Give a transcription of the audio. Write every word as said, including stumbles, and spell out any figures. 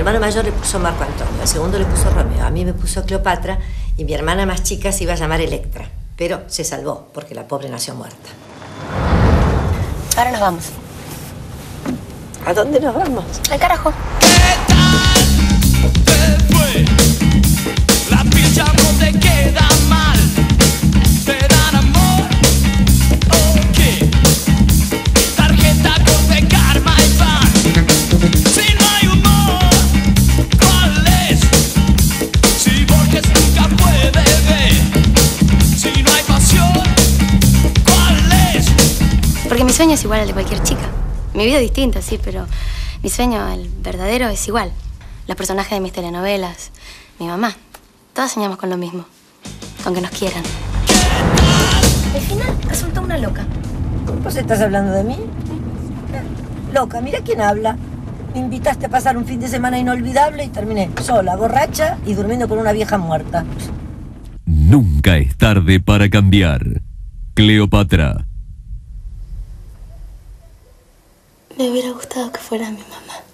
hermano mayor le puso Marco Antonio, al segundo le puso Romeo, a mí me puso Cleopatra y mi hermana más chica se iba a llamar Electra. Pero se salvó, porque la pobre nació muerta. Ahora nos vamos. ¿A dónde nos vamos? Al carajo. ¿Qué tal te fue? La piel ya no te queda mal. ¿Te dan amor o qué? Tarjeta con de karma y pan. Si no hay humor, ¿cuál es? Si Borges nunca puede ver. Si no hay pasión, ¿cuál es? Porque mi sueño es igual al de cualquier chica. Mi vida es distinta, sí, pero mi sueño, el verdadero, es igual. Los personajes de mis telenovelas, mi mamá, todas soñamos con lo mismo, con que nos quieran. Al final resultó una loca. ¿Vos estás hablando de mí? Loca, mira quién habla. Me invitaste a pasar un fin de semana inolvidable y terminé sola, borracha y durmiendo con una vieja muerta. Nunca es tarde para cambiar. Cleopatra. Me hubiera gustado que fuera mi mamá.